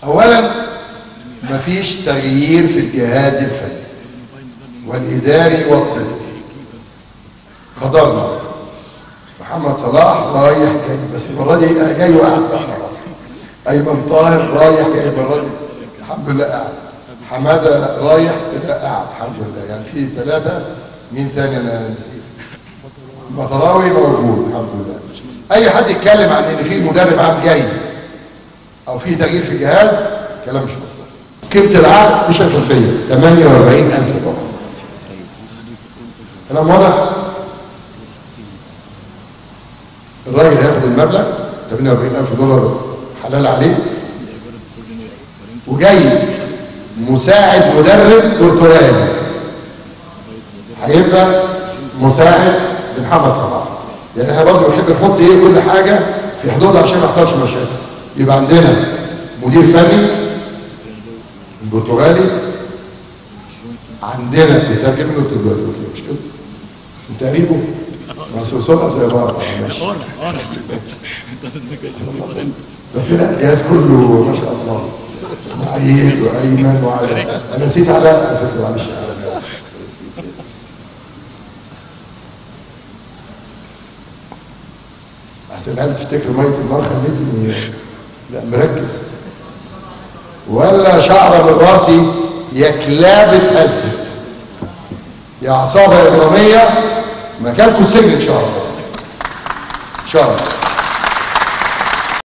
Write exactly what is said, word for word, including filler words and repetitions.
اولا مفيش تغيير في الجهاز الفني والاداري والطبي. قدرنا محمد صلاح رايح جاي، بس المره دي انا جاي وقاعد خلاص. ايمن طاهر رايح جاي المره دي الحمد لله قاعد. حماده رايح كده قاعد الحمد لله. يعني في ثلاثه. مين تاني انا نسيت؟ المطراوي موجود الحمد لله. اي حد يتكلم عن ان في مدرب عام جاي او في تغيير في الجهاز كلام مش مظبوط. قيمه العقد مش شفافيه ثمانية وأربعين ألف دولار. كلام واضح؟ الراجل هياخد المبلغ ثمانية وأربعين ألف دولار حلال عليه، وجاي مساعد مدرب برتغالي هيبقى مساعد لمحمد صلاح. يعني احنا برضه بنحب نحط ايه كل حاجه في حدودها عشان ما يحصلش مشاكل. يبقى عندنا مدير فني البرتغالي، عندنا بيترجم له دلوقتي مش كده؟ انت قريبه؟ ما سوسوها زي بعض. ماشي. لا الجهاز كله ما شاء الله. اسماعيل وايمن وعلى انا نسيت علاء على فكره معلش. احسن هل تفتكر ميه النار خلتني لا مركز ولا شعره من راسي يا كلاب اتهزت يا عصابه اجراميه مكانكم السجن ان شاء الله ان شاء الله.